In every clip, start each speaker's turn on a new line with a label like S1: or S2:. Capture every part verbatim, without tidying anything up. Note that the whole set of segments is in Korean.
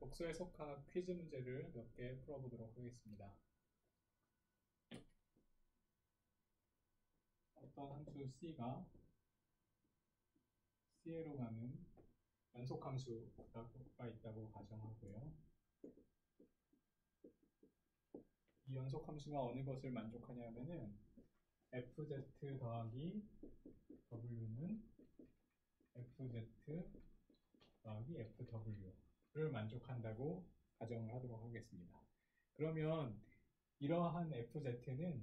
S1: 복수 해석학 퀴즈 문제를 몇 개 풀어보도록 하겠습니다. 어떤 함수 C가 C로 가는 연속함수가 있다고 가정하고요. 이 연속함수가 어느 것을 만족하냐면은 fz 더하기 w는 fz 더하기 fw를 만족한다고 가정을 하도록 하겠습니다. 그러면 이러한 fz는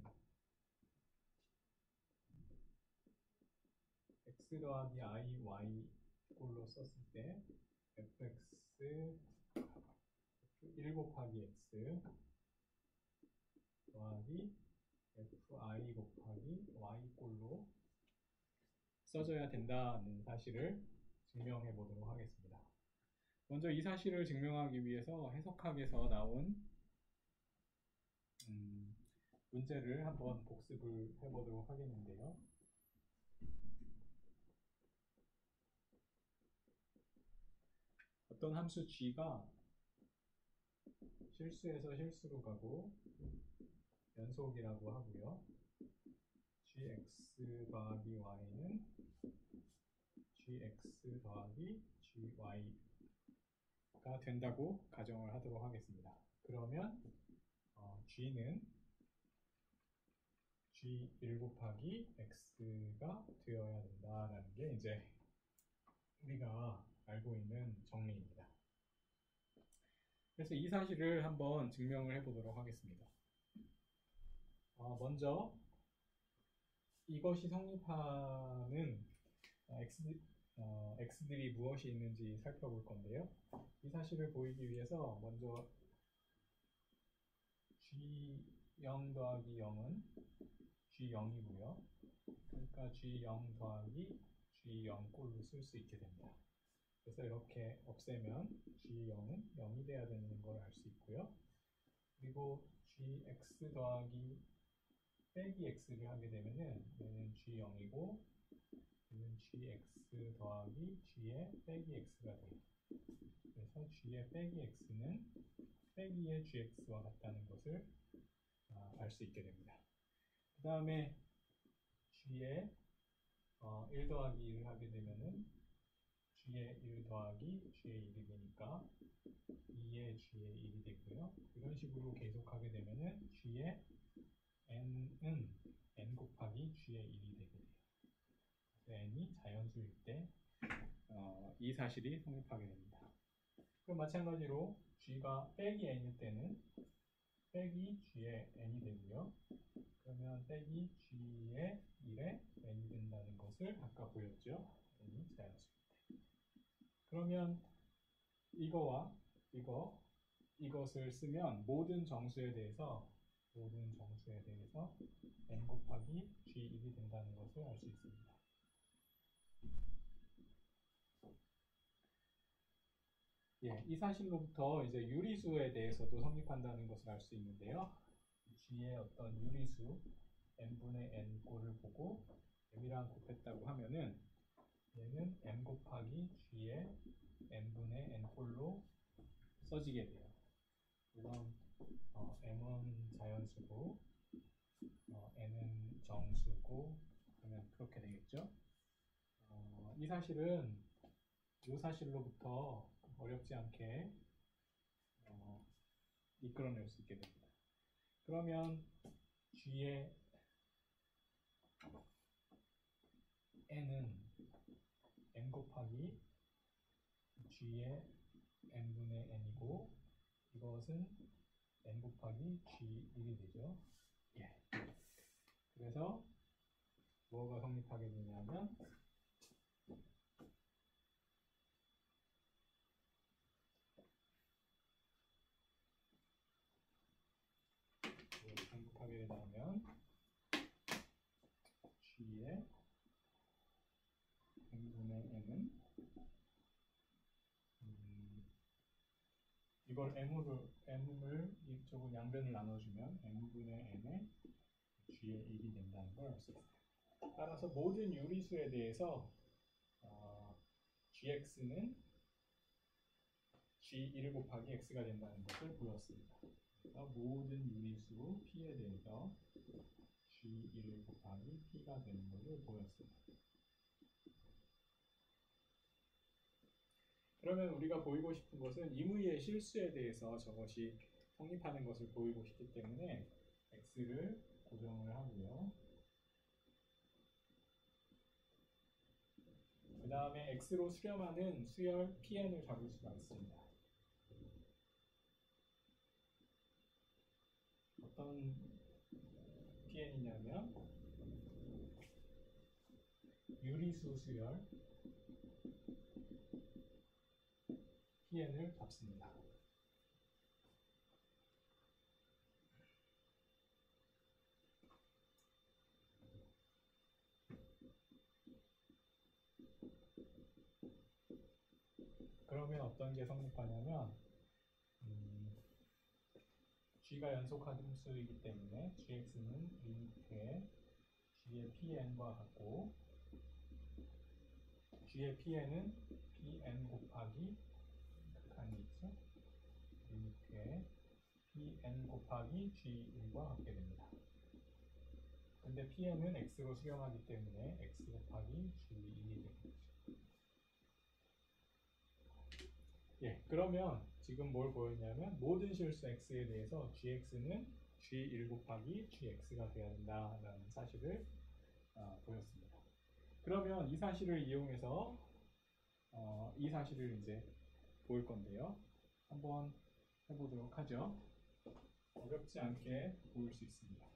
S1: x 더하기 i, y 꼴로 썼을 때 fx 일 곱하기 x 더하기 fi 곱하기 y 꼴로 써져야 된다는 사실을 증명해 보도록 하겠습니다. 먼저 이 사실을 증명하기 위해서 해석학에서 나온 음, 문제를 한번 복습을 해보도록 하겠는데요. 어떤 함수 g가 실수에서 실수로 가고 연속이라고 하고요. gx 더하기 y는 gx 더하기 gy가 된다고 가정을 하도록 하겠습니다. 그러면 어, g는 지 일 곱하기 x가 되어야 된다라는 게 이제 우리가 알고 있는 정리입니다. 그래서 이 사실을 한번 증명을 해보도록 하겠습니다. 어, 먼저 이것이 성립하는 x, 어, x들이 무엇이 있는지 살펴볼 건데요. 이 사실을 보이기 위해서 먼저 지 영 더하기 영은 지 영이고요. 그러니까 지 영 더하기 지 영 꼴로 쓸 수 있게 됩니다. 그래서 이렇게 없애면 지 영은 영이 돼야 되는 걸 알 수 있고요. 그리고 gx 더하기 빼기 x를 하게 되면은 얘는 지 영이고 얘는 gx 더하기 g의 빼기 x가 돼요. 그래서 g의 빼기 x는 빼기의 gx와 같다는 것을 아, 알 수 있게 됩니다. 그 다음에 g의 어, 일 더하기 일을 하게 되면은 g의 일 더하기 g의 일이 되니까 이의 g의 일이 되고요. 이런 식으로 계속하게 되면은 g의 n은 n 곱하기 g의 일이 되게 돼요. 그래서 n이 자연수일 때 어, 이 사실이 성립하게 됩니다. 그럼 마찬가지로 g가 빼기 n일 때는 빼기 g의 n이 되고요. 그러면 빼기 g의 일에 n이 된다는 것을 아까 보였죠. n이 자연수일 때. 그러면 이거와 이거, 이것을 쓰면 모든 정수에 대해서 모든 정수에 대해서 n 곱하기 지 일이 된다는 것을 알 수 있습니다. 예, 이 사실로부터 이제 유리수에 대해서도 성립한다는 것을 알 수 있는데요. g의 어떤 유리수 n분의 n 꼴을 보고 m이랑 곱했다고 하면은 얘는 m 곱하기 g의 n분의 n 꼴로 써지게 돼요. 물론 어, m은 자연수고 어, n은 정수고 그러면 그렇게 되겠죠. 어, 이 사실은 이 사실로부터 어렵지 않게 어, 이끌어낼 수 있게 됩니다. 그러면 g의 n은 n 곱하기 g의 n분의 n이고 이것은 n 곱하기 지 일이 되죠. 예. 그래서 뭐가 성립하게 되냐면 뭐가 성립하게 되냐면 g의 n분의 n은 음, 이걸 m을, m을 이쪽은 양변을 나눠주면 m분의 n의 g의 일이 된다는 걸 알 수 있어요. 따라서 모든 유리수에 대해서 어, gx는 지 일 곱하기 x가 된다는 것을 보였습니다. 그래서 모든 유리수 p에 대해서 지 일 곱하기 p가 되는 것을 보였습니다. 그러면 우리가 보이고 싶은 것은 임의의 실수에 대해서 저것이 성립하는 것을 보이고 싶기 때문에 x를 고정을 하고요. 그 다음에 x로 수렴하는 수열 pn을 잡을 수가 있습니다. 어떤 pn이냐면 유리수 수열 pn을 잡습니다. 그러면 어떤 게 성립하냐면 음, g가 연속함수이기 때문에 gx는 리미트에 g의 pn과 같고 g의 pn은 pn 곱하기 극한이 있죠? 리미트에 pn 곱하기 지 일과 같게 됩니다. 근데 pn은 x로 수렴하기 때문에 x 곱하기 지 일이 되는 거죠. 예, 그러면 지금 뭘 보였냐면 모든 실수 x에 대해서 gx는 지 일 곱하기 gx가 되어야 된다라는 사실을 어, 보였습니다. 그러면 이 사실을 이용해서 어, 이 사실을 이제 보일 건데요. 한번 해보도록 하죠. 어렵지 않게 보일 수 있습니다.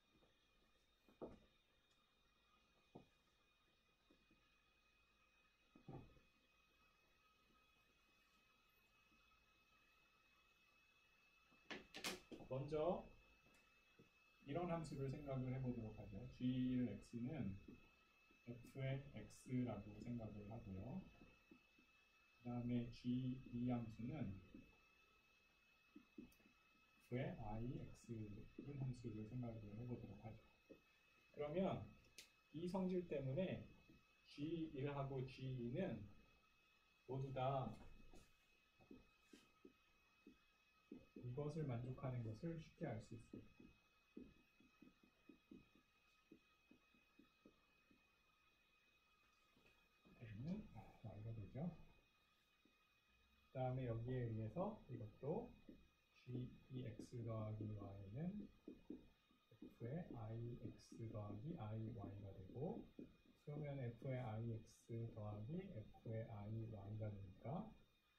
S1: 먼저 이런 함수를 생각을 해보도록 하죠. 지 일 x는 f의 x라고 생각을 하고요. 그 다음에 지 이 함수는 f의 ix 함수를 생각을 해보도록 하죠. 그러면 이 성질 때문에 지 일하고 지 이는 모두 다 이것을 만족하는 것을 쉽게 알 수 있습니다. y는 y가 되죠. 그 다음에 여기에 의해서 이것도 지 이 엑스 더하기 y는 f의 ix 더하기 iy가 되고 그러면 f의 ix 더하기 f의 iy가 되니까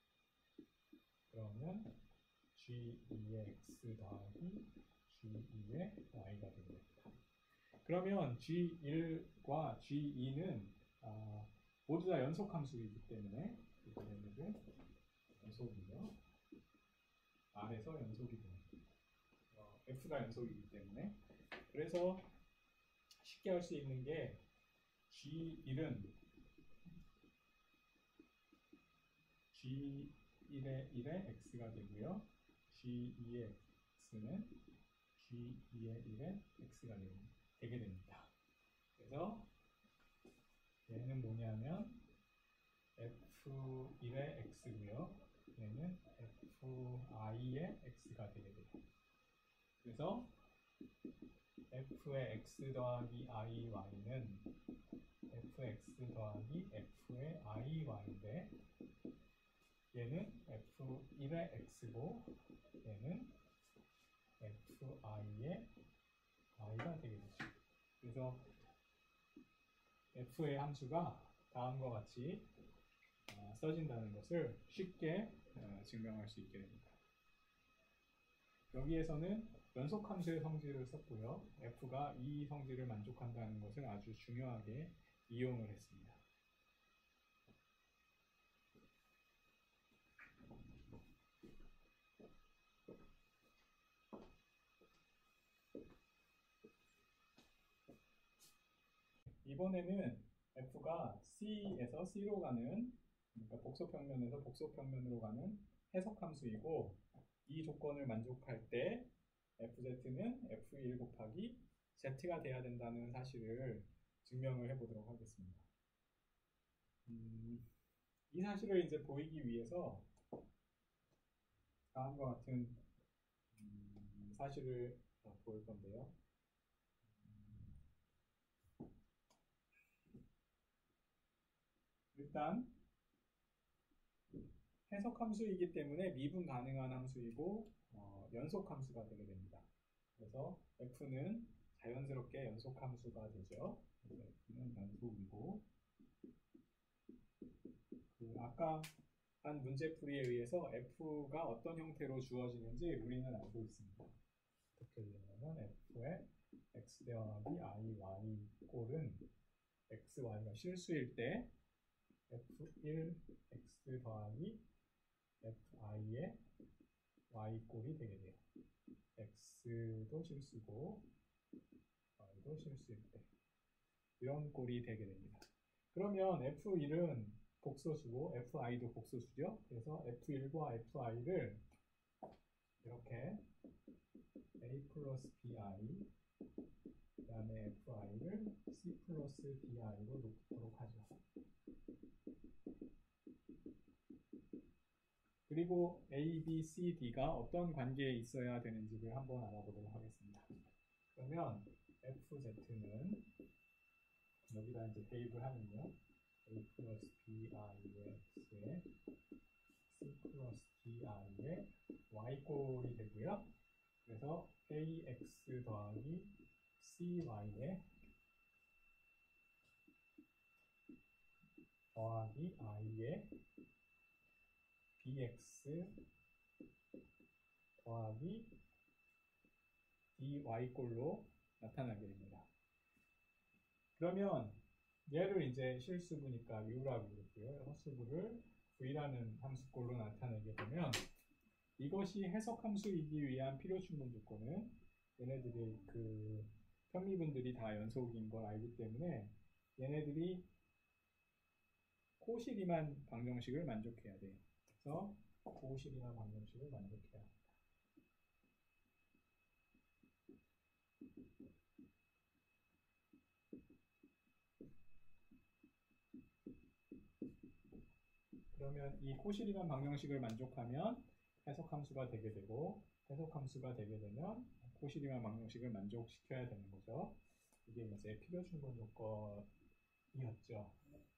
S1: 그러면 지 이의 x 더하기 지 이의 y가 됩니다. 그러면 지 일과 지 이는 어, 모두 다 연속함수이기 때문에 이번에는 연속이죠. R에서 연속이 됩니다. 어, F가 연속이기 때문에 그래서 쉽게 할 수 있는 게 지 일은 지 일의 일의 x가 되고요. 지 이의 x는 지 이의 일의 x가 되게 됩니다. 그래서 얘는 뭐냐면 에프 일의 x고요. 얘는 에프아이의 x가 되게 돼요. 그래서 f의 x 더하기 iy는 fx 더하기 f의 iy인데 얘는 에프 일의 x고 얘는 fi의 y가 되게 되죠. 그래서 f의 함수가 다음과 같이 어, 써진다는 것을 쉽게 어, 증명할 수 있게 됩니다. 여기에서는 연속함수의 성질을 썼고요. f가 이 성질을 만족한다는 것을 아주 중요하게 이용을 했습니다. 이번에는 f가 C에서 C로 가는 그러니까 복소평면에서 복소평면으로 가는 해석함수이고 이 조건을 만족할 때 fz는 에프 일 곱하기 z가 돼야 된다는 사실을 증명을 해보도록 하겠습니다. 음, 이 사실을 이제 보이기 위해서 다음과 같은 음, 사실을 어, 볼 건데요. 일단 해석함수이기 때문에 미분 가능한 함수이고 어, 연속함수가 되게 됩니다. 그래서 f는 자연스럽게 연속함수가 되죠. 그래서 f는 연속이고 그 아까 한 문제풀이에 의해서 f가 어떤 형태로 주어지는지 우리는 알고 있습니다. 어떻게 되냐면 f의 x 더하기 i, y 꼴은 x, y가 실수일 때 에프 일 x 더하기 fi의 y 꼴이 되게 돼요. x도 실수고 y도 실수일 때 이런 꼴이 되게 됩니다. 그러면 에프 일은 복소수고 fi도 복소수죠. 그래서 에프 일과 fi를 이렇게 a 플러스 bi 그 다음에 fi를 c 플러스 di로 놓도록 하죠. 그리고 a, b, c, d가 어떤 관계에 있어야 되는지를 한번 알아보도록 하겠습니다. 그러면 fz는 여기다 이제 대입을 하면요. a 플러스 bi의 x에 c 플러스 di의 y꼴이 되고요. 그래서 ax 더하기 cy에 더하기 i의 bx 더하기 dy꼴로 나타나게 됩니다. 그러면 얘를 이제 실수부니까 u라고 그랬고요. 헛수부를 v라는 함수꼴로 나타내게 되면 이것이 해석함수이기 위한 필요충분 조건은 얘네들이 그 편미분들이 다 연속인 걸 알기 때문에 얘네들이 코시리만 방정식을 만족해야 돼요. 그래서 코시리만 방정식을 만족해야 합니다. 그러면 이 코시리만 방정식을 만족하면 해석함수가 되게 되고 해석함수가 되게 되면 코시리만 방정식을 만족시켜야 되는 거죠. 이게 이제 필요충분 조건이었죠.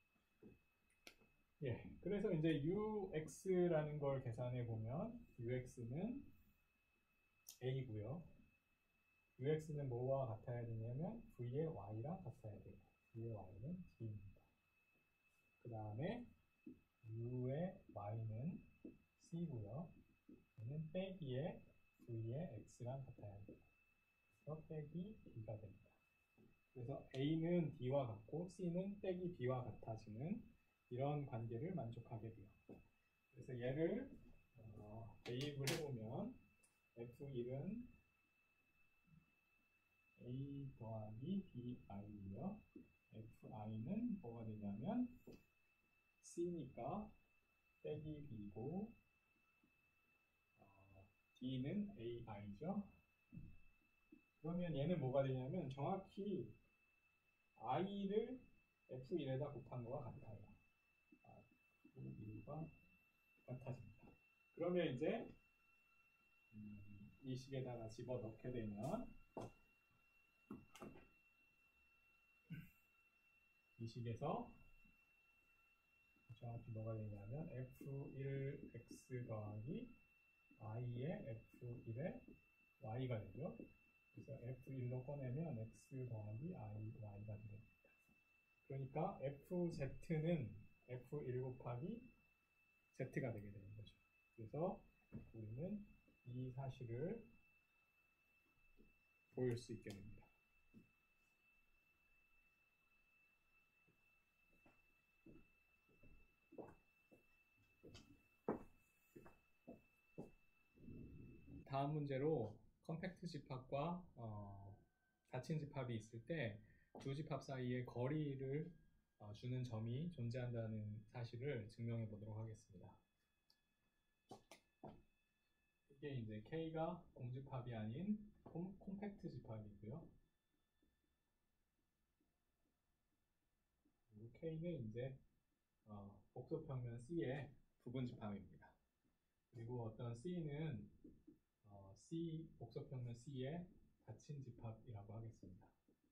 S1: 예, 그래서 이제 ux라는 걸 계산해 보면 ux는 a고요. ux는 뭐와 같아야 되냐면 v의 y랑 같아야 돼요. v의 y는 d입니다. 그 다음에 u의 y는 c고요. 얘는 빼기에 v의 x랑 같아야 돼요. 그래서 빼기 b가 됩니다. 그래서 a는 d와 같고 c는 빼기 b와 같아지는 이런 관계를 만족하게 돼요. 그래서 얘를 어, 대입을 해보면 에프 일은 a 더하기 bi고요. fi는 뭐가 되냐면 c니까 빼기 b고 어, d는 ai죠. 그러면 얘는 뭐가 되냐면 정확히 i를 에프 일에다 곱한 거와 같아요. 에프 일과 같아집니다. 그러면 이제 음, 이 식에다가 집어넣게 되면 이 식에서 정확히 뭐가 되냐면 에프 일 엑스 더하기 i의 에프 일의 y가 되죠. 그래서 에프 일로 꺼내면 x 더하기 i, y가 됩니다. 그러니까 fz는 에프 일 곱하기 z가 되게 되는 거죠. 그래서 우리는 이 사실을 보일 수 있게 됩니다. 다음 문제로 컴팩트 집합과 어, 닫힌 집합이 있을 때 두 집합 사이의 거리를 어, 주는 점이 존재한다는 사실을 증명해 보도록 하겠습니다. 이게 이제 K가 공집합이 아닌 콤, 콤팩트 집합이고요. K는 이제 어, 복소평면 C의 부분 집합입니다. 그리고 어떤 C는 어, C 복소평면 C의 닫힌 집합이라고 하겠습니다.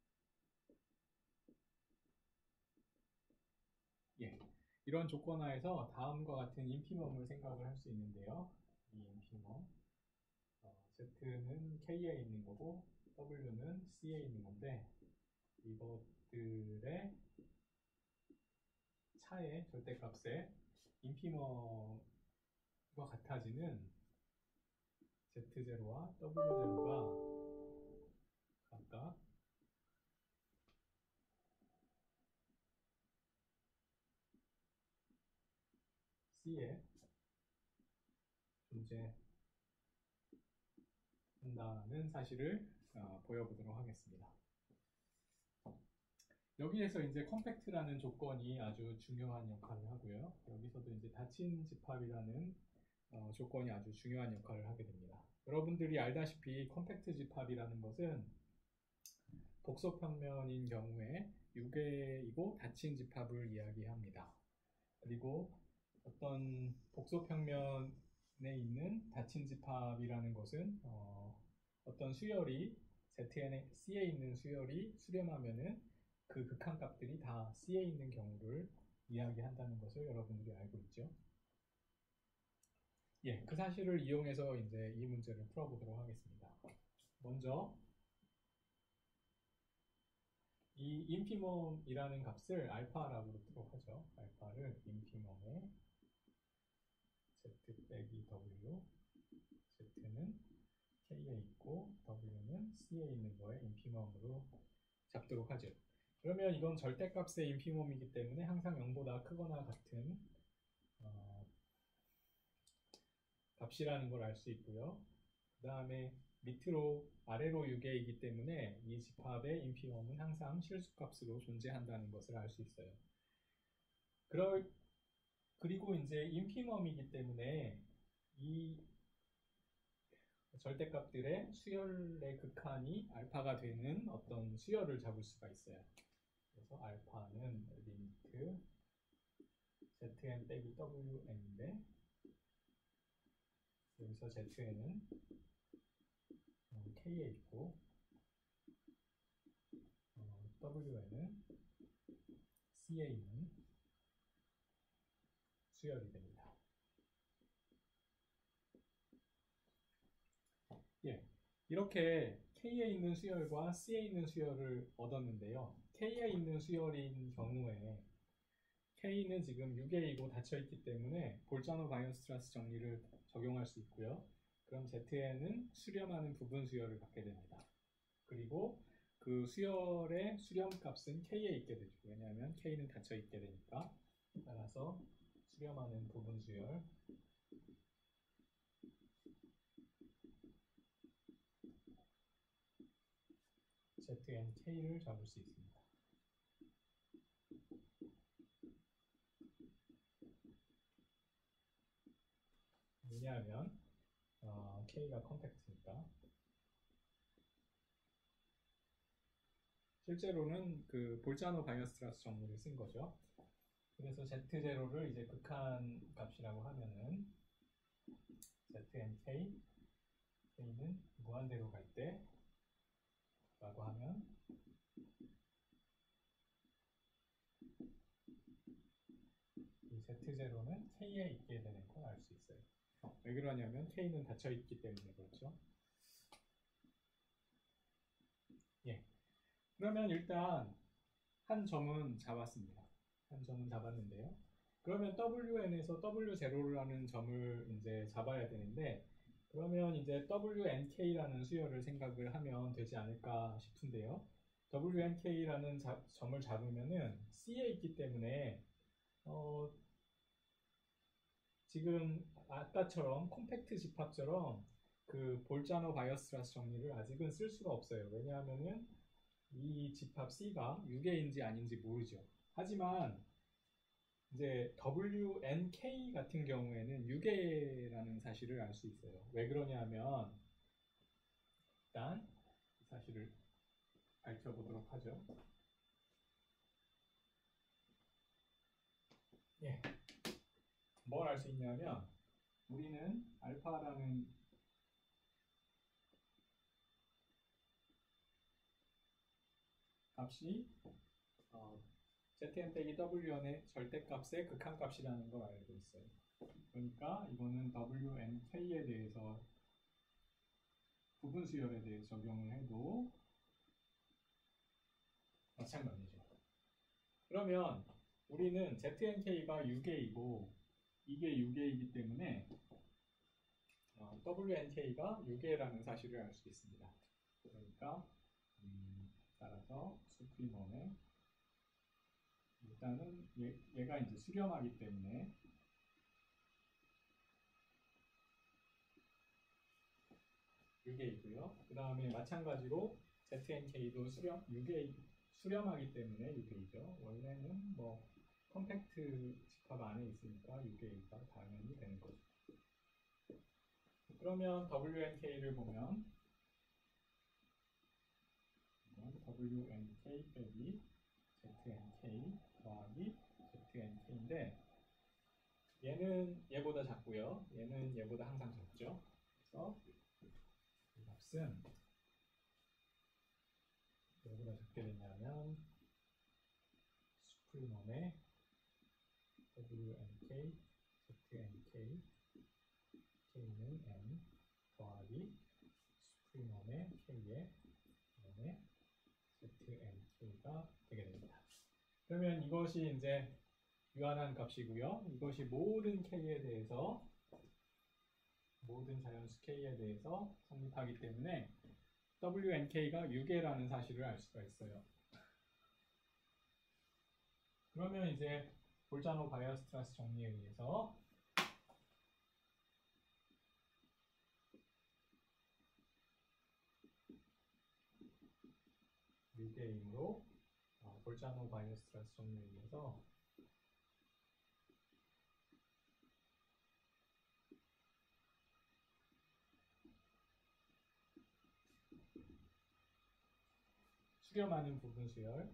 S1: 예, 이런 조건 하에서 다음과 같은 인피멈을 생각을 할 수 있는데요. 이 인피멈 어, Z는 K에 있는 거고 W는 C에 있는 건데 이것들의 차의 절대값의 인피멈과 같아지는 제트제로와 더블유제로가 각각 C에 존재한다는 사실을 어, 보여보도록 하겠습니다. 여기에서 이제 컴팩트라는 조건이 아주 중요한 역할을 하고요. 여기서도 이제 닫힌 집합이라는 어, 조건이 아주 중요한 역할을 하게 됩니다. 여러분들이 알다시피 컴팩트 집합이라는 것은 복소평면인 경우에 유괴이고 닫힌 집합을 이야기합니다. 그리고 어떤 복소평면에 있는 닫힌 집합이라는 것은 어, 어떤 수열이 Zn, C에 있는 수열이 수렴하면은 그 극한값들이 다 C에 있는 경우를 이야기한다는 것을 여러분들이 알고 있죠. 예, 그 사실을 이용해서 이제 이 문제를 풀어보도록 하겠습니다. 먼저 이 인피멈이라는 값을 알파라고 놓도록 하죠. 알파를 인피멈의 Z 빼기 W, Z는 K에 있고 W는 C에 있는 거에 인피멈으로 잡도록 하죠. 그러면 이건 절대값의 인피멈이기 때문에 항상 영보다 크거나 같은 어, 값이라는 걸 알 수 있고요. 그 다음에 밑으로 아래로 유괴이기 때문에 이 집합의 인피멈은 항상 실수값으로 존재한다는 것을 알 수 있어요. 그럴, 그리고 이제 인피멈이기 때문에 이 절대값들의 수열의 극한이 알파가 되는 어떤 수열을 잡을 수가 있어요. 그래서 알파는 리미트 zn 빼기 wn인데 여기서 zn은 k에 있고 어, wn은 c에 있는 수열이 됩니다. 예, 이렇게 K에 있는 수열과 C에 있는 수열을 얻었는데요. K에 있는 수열인 경우에 K는 지금 유괴이고 닫혀있기 때문에 볼자노 바이오스트라스 정리를 적용할 수 있고요. 그럼 Z에는 수렴하는 부분 수열을 갖게 됩니다. 그리고 그 수열의 수렴값은 K에 있게 되죠. 왜냐하면 K는 닫혀있게 되니까. 따라서 수렴하는 부분 수열 znK를 잡을 수 있습니다. 왜냐하면 어, K가 컴팩트니까. 실제로는 그 볼자노 바이오스트라스 정리를 쓴 거죠. 그래서 제트제로를 이제 극한 값이라고 하면은 znK K는 무한대로 갈 때 라고 하면 이 제트제로는 K에 있게 되는 걸 알 수 있어요. 왜 그러냐면 K는 닫혀 있기 때문에 그렇죠. 예. 그러면 일단 한 점은 잡았습니다. 한 점은 잡았는데요. 그러면 wn에서 더블유 제로라는 점을 이제 잡아야 되는데 그러면 이제 wnK라는 수열을 생각을 하면 되지 않을까 싶은데요. wnK라는 자, 점을 잡으면은 C에 있기 때문에 어, 지금 아까처럼 콤팩트 집합처럼 그 볼자노 바이오스트라스 정리를 아직은 쓸 수가 없어요. 왜냐하면은 이 집합 C가 유괴인지 아닌지 모르죠. 하지만 이제 wnK 같은 경우에는 유괴라는 사실을 알 수 있어요. 왜 그러냐면 일단 이 사실을 밝혀보도록 하죠. 예. 뭘 알 수 있냐면 우리는 알파라는 값이 어, zn 빼기 wn의 절대값의 극한값이라는 걸 알고 있어요. 그러니까 이거는 wnK에 대해서 부분 수열에 대해 적용을 해도 마찬가지죠. 그러면 우리는 znK가 육 개이고 이게 육 개이기 때문에 어, wnK가 육 개라는 사실을 알 수 있습니다. 그러니까 음, 따라서 수프리멈의 일단은 얘, 얘가 이제 수렴하기 때문에 육 개이고요. 그 다음에 마찬가지로 znK도 수렴 육 개 수렴하기 때문에 육 개이죠. 원래는 뭐 컴팩트 집합 안에 있으니까 육 개가 당연히 되는 거죠. 그러면 wnK를 보면 wnK 빼기 znK 더하기 znK인데 얘는 얘보다 작고요. 얘는 얘보다 항상 작죠. 그래서 이 값은 얘보다 작게 되냐면 수프리멈의 wnk, znk, k는 n 더하기 수프리멈의 k의 n의 znk가 되게 됩니다. 그러면 이것이 이제 유한한 값이고요. 이것이 모든 k에 대해서 모든 자연수 k에 대해서 성립하기 때문에 wnK가 육 개라는 사실을 알 수가 있어요. 그러면 이제 볼자노 바이어스트라스 정리에 의해서 육 개이므로 어, 볼자노 바이어스트라스 정리에 의해서 수렴하는 부분 수열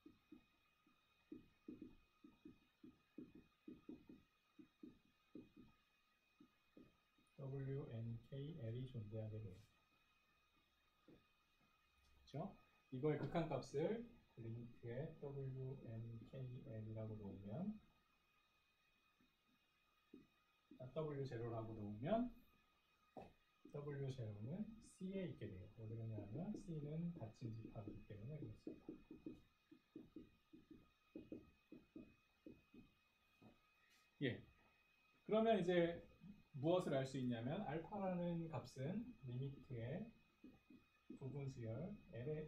S1: wnkl이 존재하게 돼요. 그렇죠? 이거의 극한값을 리미트에 wnkl이라고 놓으면 더블유 제로라고 놓으면 더블유 제로는 C에 있게 돼요. 왜 그러냐면 C는 닫힌 집합이기 때문에 그렇습니다. 예. 그러면 이제 무엇을 알 수 있냐면 알파라는 값은 리미트의 부분 수열 L의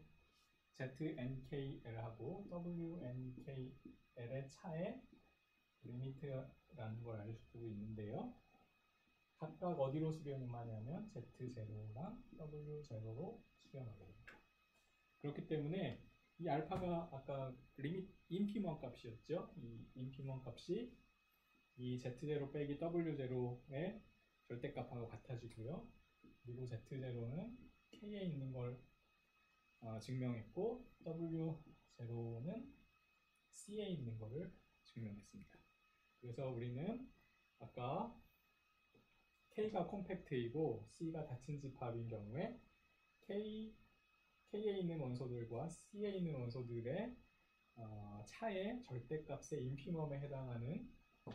S1: znkl하고 wnkl의 차의 리미트라는 걸 알 수 있는데요. 각각 어디로 수렴하냐면 제트 제로랑 더블유 제로로 수렴하게 됩니다. 그렇기 때문에 이 알파가 아까 리밋 인피먼 값이었죠. 이 인피먼 값이 이 제트 제로 빼기 더블유 제로의 절대값하고 같아지고요. 그리고 제트 제로는 K에 있는 걸 어, 증명했고 더블유 제로는 C에 있는 거를 증명했습니다. 그래서 우리는 아까 K가 콤팩트이고 C가 닫힌 집합인 경우에 K, K에 있는 원소들과 C에 있는 원소들의 어, 차의 절대값의 인피멈에 해당하는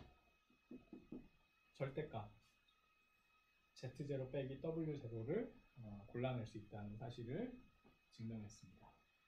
S1: 절대값 제트 제로 빼기 더블유 제로를 어, 골라낼 수 있다는 사실을 증명했습니다.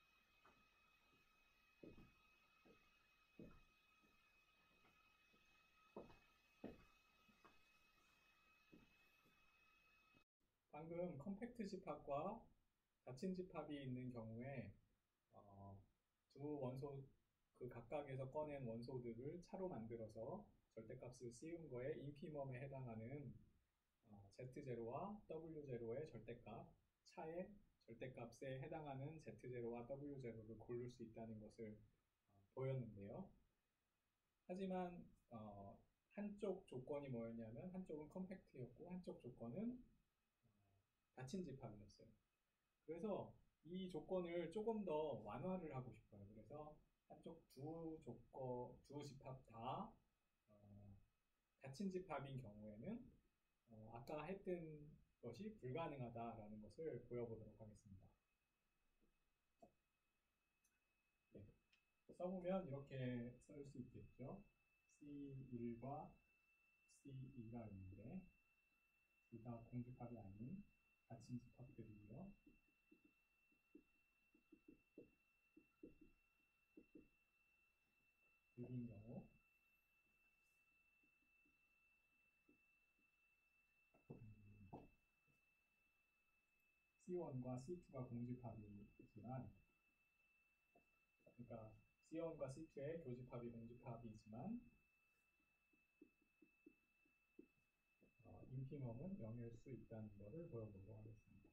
S1: 방금 컴팩트 집합과 닫힌 집합이 있는 경우에 어, 두 원소 그 각각에서 꺼낸 원소들을 차로 만들어서 절대값을 씌운 거에 인피멈에 해당하는 어, 제트 제로와 더블유 제로의 절대값 차의 절대값에 해당하는 제트 제로와 더블유 제로를 고를 수 있다는 것을 어, 보였는데요. 하지만 어, 한쪽 조건이 뭐였냐면 한쪽은 컴팩트였고 한쪽 조건은 닫힌 집합이었어요. 그래서 이 조건을 조금 더 완화를 하고 싶어요. 그래서 한쪽 두 조건, 두 집합 다 어, 닫힌 집합인 경우에는 어, 아까 했던 것이 불가능하다라는 것을 보여보도록 하겠습니다. 네. 써보면 이렇게 쓸 수 있겠죠. 씨 일과 씨 이가 있는데 둘 다 공집합이 아닌 닫힌 집합들이고요. 육인 경우 음, 씨 원과 씨 투가 공집합이지만, 그러니까 씨 원과 씨 투의 교집합이 공집합이지만 어, 인피멈은 영일 수 있다는 것을 보여보도록 하겠습니다.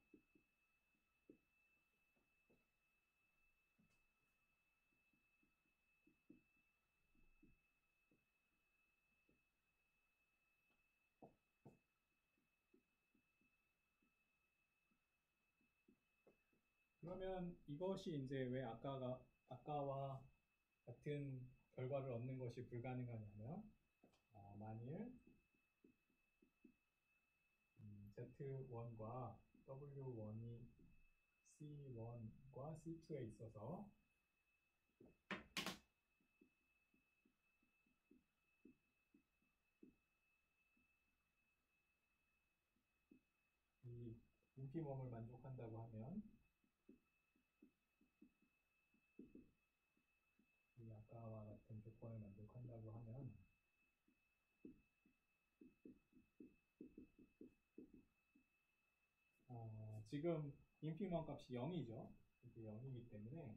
S1: 그러면 이것이 이제 왜 아까가 아까와 같은 결과를 얻는 것이 불가능하냐면, 어, 만일 음, 지 원과 더블유 원이 씨 원과 씨 투에 있어서 이 인피멈을 만족한다고 하면, 이 아까와 같은 조건을 만족한다고 하면 어, 지금 인피멈 값이 영이죠. 이게 영이기 때문에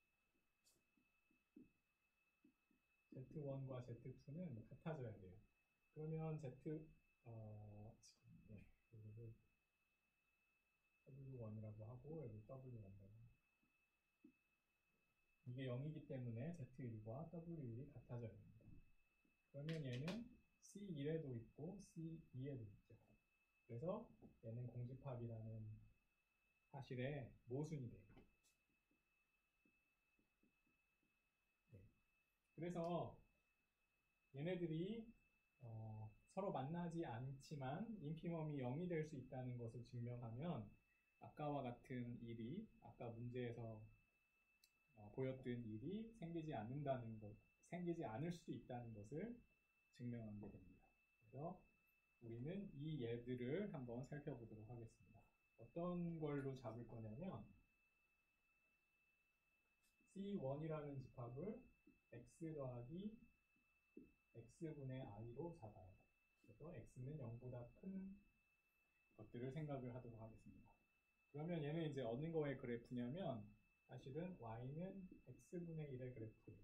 S1: 지 원과 지 투는 같아져야 돼요. 그러면 Z 어, 네, 여기를 더블유 원이라고 하고 여기 더블유 원이라고 합니다. 이게 영이기 때문에 지 일과 더블유 일이 같아져야 됩니다. 그러면 얘는 씨 일에도 있고 씨 이에도 있죠. 그래서 얘는 공집합이라는 사실의 모순이 돼요. 네. 그래서 얘네들이 어, 서로 만나지 않지만 인피멈이 영이 될 수 있다는 것을 증명하면 아까와 같은 일이, 아까 문제에서 어, 보였던 일이 생기지 않는다는 것, 생기지 않을 수 있다는 것을 증명하게 됩니다. 그래서 우리는 이 예들을 한번 살펴보도록 하겠습니다. 어떤 걸로 잡을 거냐면 씨 원이라는 집합을 x 더하기 x분의 i로 잡아요. 그래서 x는 영보다 큰 것들을 생각을 하도록 하겠습니다. 그러면 얘는 이제 얻는 거의 그래프냐면 사실은 y는 x분의 일의 그래프예요.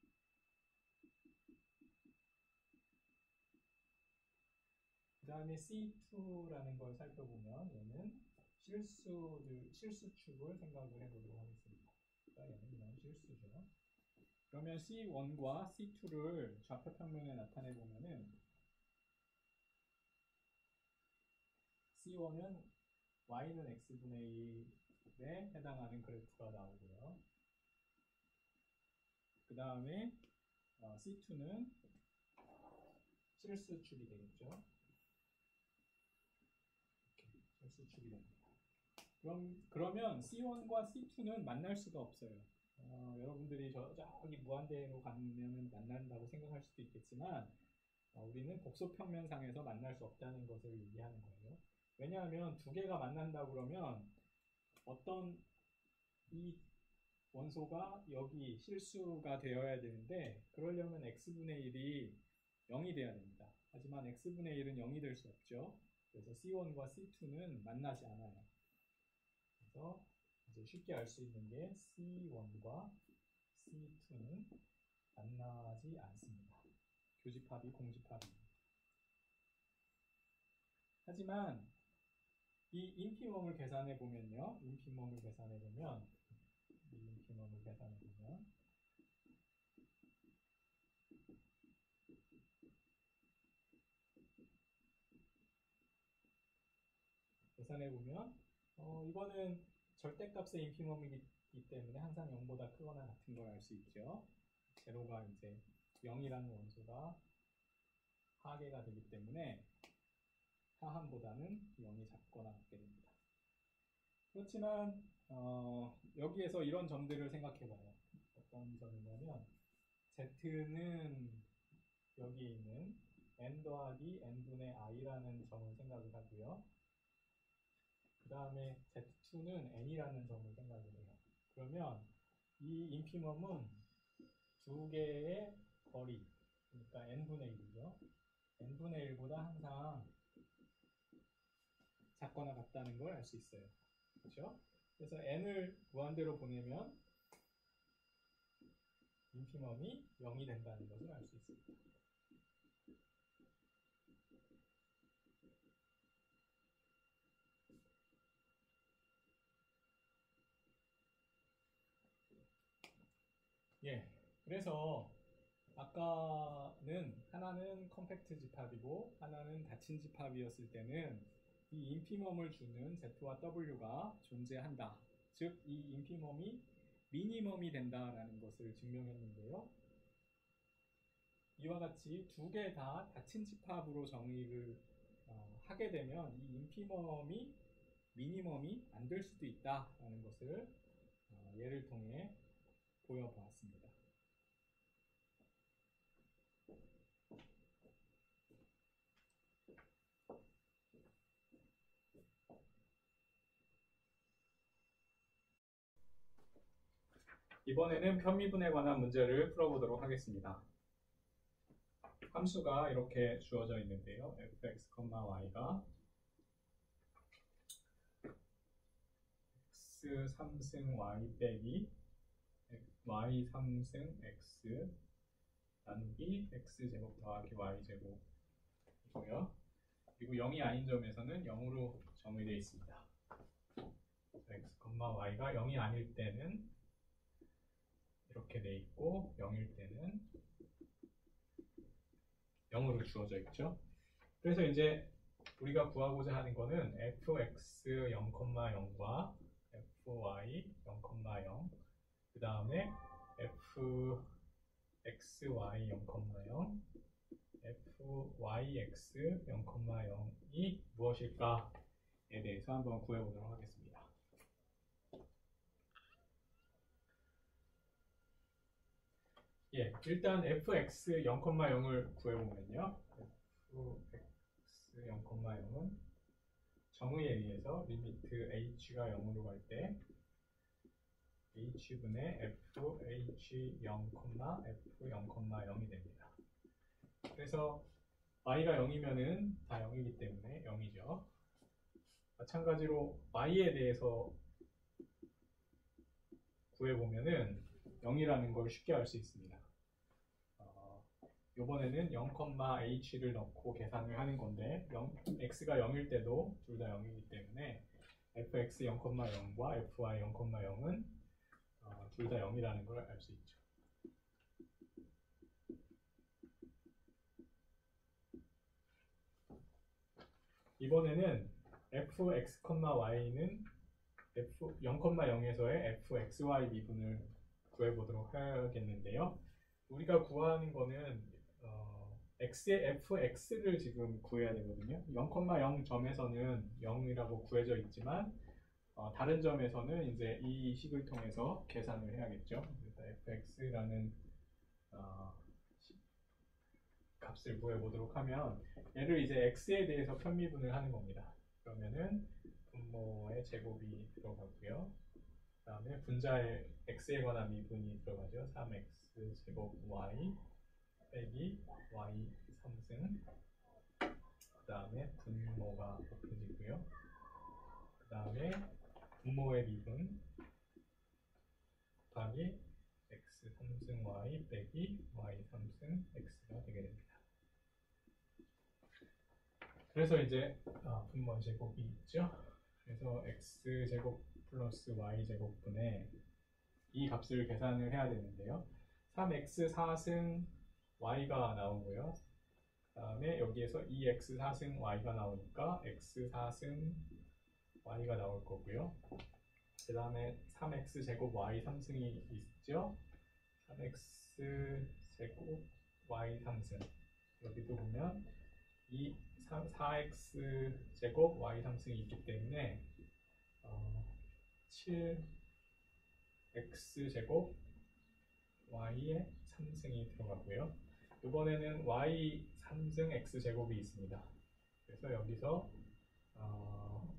S1: 그 다음에 씨 투라는 걸 살펴보면 얘는 실수를, 실수축을 생각을 해보도록 하겠습니다. 그러니까 얘는 그냥 실수죠. 그러면 씨 원과 씨 투를 좌표 평면에 나타내 보면은 씨 원은 y는 x분의 일에 해당하는 그래프가 나오고요. 그 다음에 어, 씨 투는 실수축이 되겠죠. 이렇게 실수축이 됩니다. 그럼, 그러면 씨 원과 씨 투는 만날 수가 없어요. 어, 여러분들이 저, 저기 무한대로 가면 만난다고 생각할 수도 있겠지만 어, 우리는 복소평면상에서 만날 수 없다는 것을 얘기하는 거예요. 왜냐하면 두 개가 만난다 그러면 어떤 이 원소가 여기 실수가 되어야 되는데 그러려면 x분의 일이 영이 돼야 됩니다. 하지만 x분의 일은 영이 될 수 없죠. 그래서 씨 원과 씨 투는 만나지 않아요. 그래서 이제 쉽게 알 수 있는 게 씨 원과 씨 투는 만나지 않습니다. 교집합이 공집합입니다. 하지만 이 인피멈을 계산해 보면요, 인피멈을 계산해 보면, 이 인피멈을 계산해 보면, 계산해 보면, 어, 이거는 절대값의 인피멈이기 때문에 항상 영보다 크거나 같은 걸 알 수 있죠. 제로가 이제 영이라는 원소가 하계가 되기 때문에 사함보다는 영이 작거나 같게 됩니다. 그렇지만 어, 여기에서 이런 점들을 생각해봐요. 어떤 점이냐면 z는 여기 있는 n 더하기 n분의 i라는 점을 생각을 하고요. 그 다음에 제이는 n이라는 점을 생각을 해요. 그러면 이 인피멈은 두 개의 거리, 그러니까 n분의 일이죠. n분의 일보다 항상 작거나 같다는 걸 알 수 있어요. 그렇죠? 그래서 n을 무한대로 보내면 인피멈이 영이 된다는 것을 알 수 있습니다. 예, 그래서 아까는 하나는 컴팩트 집합이고 하나는 닫힌 집합이었을 때는 이 인피멈을 주는 Z와 W가 존재한다. 즉, 이 인피멈이 미니멈이 된다라는 것을 증명했는데요. 이와 같이 두 개 다 닫힌 집합으로 정의를 어, 하게 되면 이 인피멈이 미니멈이 안 될 수도 있다라는 것을 어, 예를 통해 보여보았습니다. 이번에는 편미분에 관한 문제를 풀어보도록 하겠습니다. 함수가 이렇게 주어져 있는데요. fx, y가 x 삼승 y 빼기 y 삼승 x 나누기 x제곱 더하기 y제곱이고요. 그리고 영이 아닌 점에서는 영으로 정의되어 있습니다. x, y가 영이 아닐 때는 이렇게 돼 있고 영일 때는 영으로 주어져 있죠. 그래서 이제 우리가 구하고자 하는 거는 fx 영, 영과 fy 영, 영, 그 다음에 fxy 영, 영, fyx 영, 영이 무엇일까에 대해서 한번 구해보도록 하겠습니다. 예, 일단 fx 영, 영을 구해보면요. fx 영, 영은 정의에 의해서 리미트 h가 영으로 갈 때 h분의 fh 영, f 영, 영이 됩니다. 그래서 y가 영이면은 다 영이기 때문에 영이죠. 마찬가지로 y에 대해서 구해보면은 영이라는 걸 쉽게 알 수 있습니다. 어, 이번에는 영, h를 넣고 계산을 하는 건데 영, x가 영일 때도 둘 다 영이기 때문에 fx 영, 영과 fy 영, 영은 어, 둘 다 영이라는 걸 알 수 있죠. 이번에는 fx, y는 f 영, 영에서의 fxy 미분을 구해보도록 하겠는데요. 우리가 구하는 거는 어, x의 fx를 지금 구해야 되거든요. 영, 영 점에서는 영이라고 구해져 있지만 어, 다른 점에서는 이제 이 식을 통해서 계산을 해야겠죠. 그래서 fx라는 어, 값을 구해보도록 하면 얘를 이제 x에 대해서 편미분을 하는 겁니다. 그러면은 분모의 제곱이 들어가고요. 그 다음에 분자의 x에 관한 미분이 들어가죠. 삼 엑스 제곱 y 빼기 y 삼승. 그 다음에 분모가 곱해지고요. 그 다음에 분모의 미분 곱하기 x 삼승 y 빼기 y 삼승 x가 되게 됩니다. 그래서 이제 아, 분모 제곱이 있죠. 그래서 x제곱 플러스 y제곱분의 이 값을 계산을 해야 되는데요. 삼 엑스 사승 y가 나오고요. 그 다음에 여기에서 이 엑스 사승 y가 나오니까 x 사승 y가 나올 거고요. 그 다음에 삼 엑스 제곱 y 삼승이 있죠. 삼 엑스 제곱 y 삼승. 여기도 보면 이 사 엑스 제곱 y 상승이 있기 때문에 어, 칠 엑스 제곱 y의 삼승이 들어가고요. 이번에는 y 삼승 x 제곱이 있습니다. 그래서 여기서 어,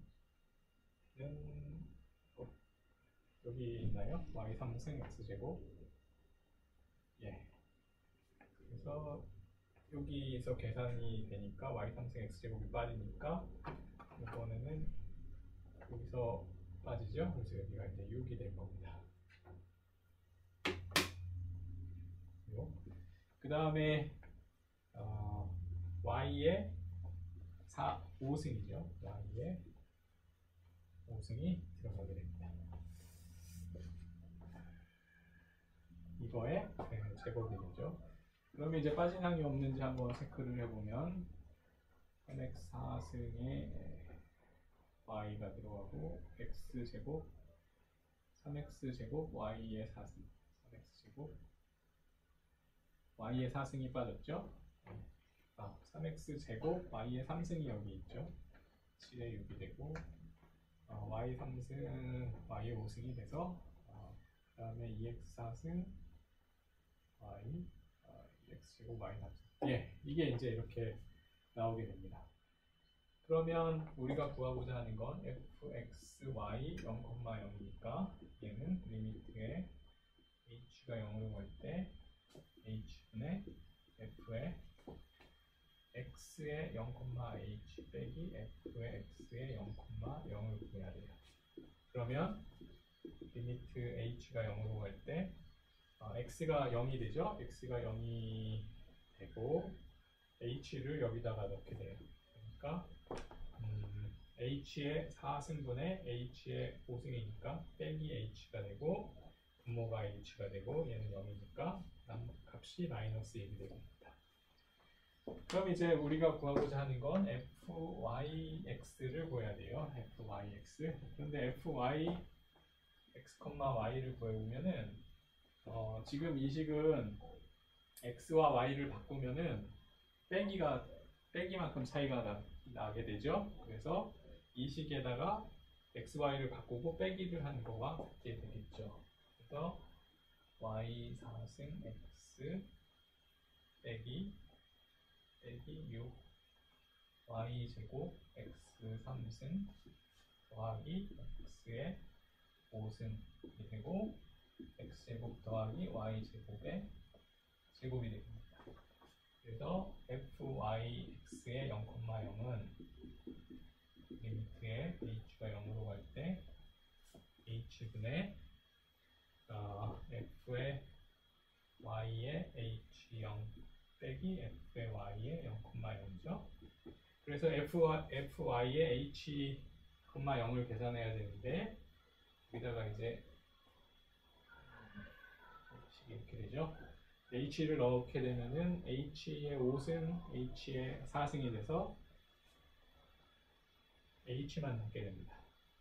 S1: 는 어, 여기 있나요? y 삼승 x 제곱. 예. 그래서 여기서 계산이 되니까 y 삼승 x 제곱이 빠지니까 이번에는 여기서 빠지죠. 그래서 여기가 이제 육이 될 겁니다. 그 다음에 어, y의 사, 오승이죠. y의 오승이 들어가게 됩니다. 이거의 제곱이 되죠. 그러면 이제 빠진 항이 없는지 한번 체크를 해보면 삼 엑스 사승에 y가 들어가고 x제곱 삼 엑스 제곱 y의 사승 삼 엑스 제곱 y의 사승이 빠졌죠. 아, 삼 엑스 제곱 y의 삼승이 여기 있죠. 칠에 육이 되고 어, y 삼승 y의 오승이 돼서 어, 그 다음에 이 엑스 사승 y 어, 이 엑스 제곱 y 삼승. 예, 이게 이제 이렇게 나오게 됩니다. 그러면 우리가 구하고자 하는 건 fxy 영, 영이니까 얘는 리미트에 h가 영으로 갈 때 h분의 f의 x의 영, h 빼기 f의 x의 영, 영을 구해야 돼요. 그러면 리미트 h가 영으로 갈 때 어, x가 영이 되죠. x가 영이 되고 h를 여기다가 넣게 돼요. 그러니까 음, h의 사승분의 h의 오승이니까 빼기 h가 되고 분모가 h가 되고 얘는 영이니까 값이 마이너스 일이 됩니다. 그럼 이제 우리가 구하고자 하는 건 fyx를 구해야 돼요. fyx. 그런데 fy x, y를 구해보면은 어, 지금 이 식은 x와 y를 바꾸면은 빼기가 빼기만큼 차이가 나, 나게 되죠. 그래서 이 식에다가 x, y를 바꾸고 빼기를 하는 거와 같게 되겠죠. 그래서 y 사승 x 빼기 빼기 육 y 제곱 x 삼승 더하기 x의 오승이 되고 x 제곱 더하기 y 제곱의 제곱이 됩니다. 그래서 fyx의 영, 영은 리미트에 h가 영으로 갈 때 h분의 어, f의 y의 h 영 빼기 f의 y의 영, 영이죠. 그래서 f, fy의 h, 영을 계산해야 되는데 여기다가 이제 이렇게 되죠. h를 넣게 되면은 h의 오승, h의 사승이 돼서 h만 남게 됩니다.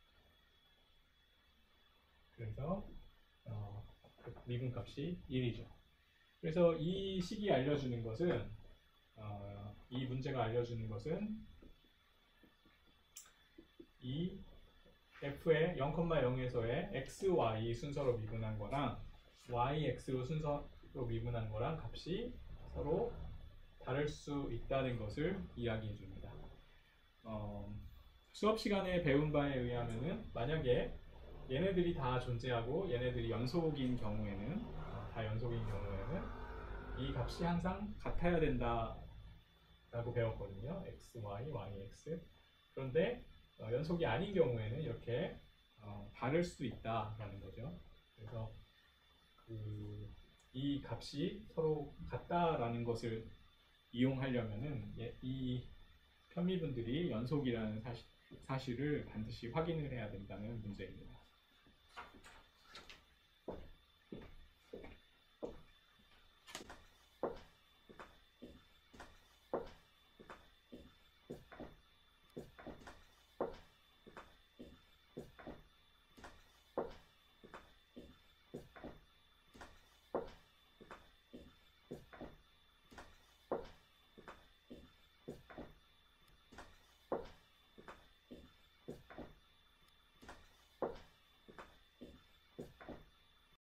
S1: 그래서 어, 미분값이 일이죠. 그래서 이 식이 알려주는 것은 어, 이 문제가 알려주는 것은 이 f의 영, 영에서의 x, y 순서로 미분한 거랑 y, x로 순서로 미분한 거랑 값이 서로 다를 수 있다는 것을 이야기해 줍니다. 어, 수업 시간에 배운 바에 의하면은 만약에 얘네들이 다 존재하고 얘네들이 연속인 경우에는 어, 다 연속인 경우에는 이 값이 항상 같아야 된다 라고 배웠거든요. x, y, y, x. 그런데 어, 연속이 아닌 경우에는 이렇게 어, 다를 수도 있다라는 거죠. 그래서 그, 이 값이 서로 같다라는 것을 이용하려면은 예, 이 편미분들이 연속이라는 사실, 사실을 반드시 확인을 해야 된다는 문제입니다.